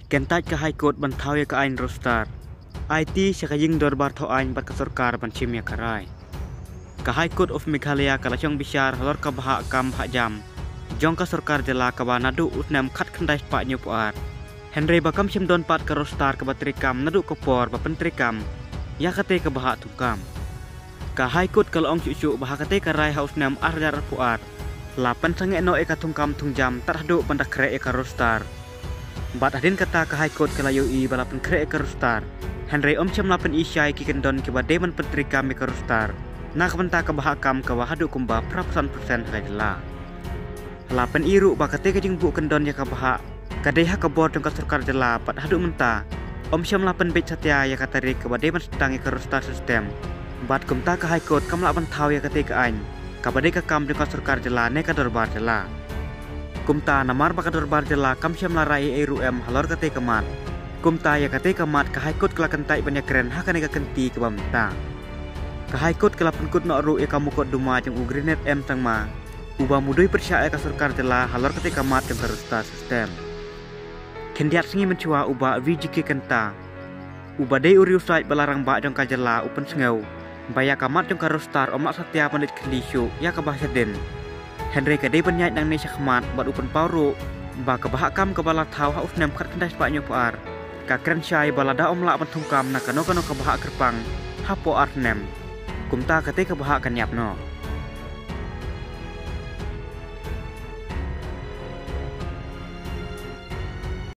Kentaj ke High Court bantau ya ke ain rostar. IT syakajing dorbar tho ain bat ke sarkar banchim ya karai. Ke High Court of Meghalaya kalachong bisyar halor ka bahak kam bahak jam. Jong ka sarkar jela ka ba nadu utnam khat khandai pa nyupuar. Henry bakam shim don pat ke rostar ke batrikam nadu kopor ba pentrikam. Ya kate ke bahak tukam. Ke High Court kalong cucu bahak kate karai haus nam arjar puar. Lapan sange no eka tungkam tungjam tarhadu bandak kre eka rostar. Bat adin kata ke High Court kelayu i balapan kre eka rostar. Henry omcem lapan isyai ki kendon ke bademan pentrikam eka rostar. Nak benta ke bahakam ke wahadu kumba persen hadila. Lapan iru bakate ke jingbu kendon ya ke bahak. Kadeha ke bor jengka sarkar jela pat hadu menta. Omcem lapan bet satya ya katari ke bademan sedang eka rostar sistem. Bat kumta ke High Court kam lapan tau ya kate ke ain. Kabade ka kam jengka sarkar jela ne ka dorbar jela. Kumta namar baka dorbar jela kam syam larai eru halor kate kemat. Kumta ya kate kemat ke High Court kelakan tai banyak keren hakane ka kenti ke bamta. Ke High Court kelapan kut no ru e kamu kot duma jeng ugrinet tangma. Uba mudui percaya ka sarkar jela halor kate kemat jeng karusta sistem. Kendiat singi mencua uba VGK kenta. Uba dei uri usai balarang ba jeng ka jela upen sengau. Baya kamat jeng karustar omak satya pandit kelisyu ya ka bahasa den. Henry kadai penyait nang nesya kemat buat upen pauru. Ba kebahakam kebala tau haus nem kat kendai sepaknya puar. Ka keren syai balada omlak pentungkam nak kano kebahak kerpang. Hapo art nem. Kumta kate kebahakan yapno.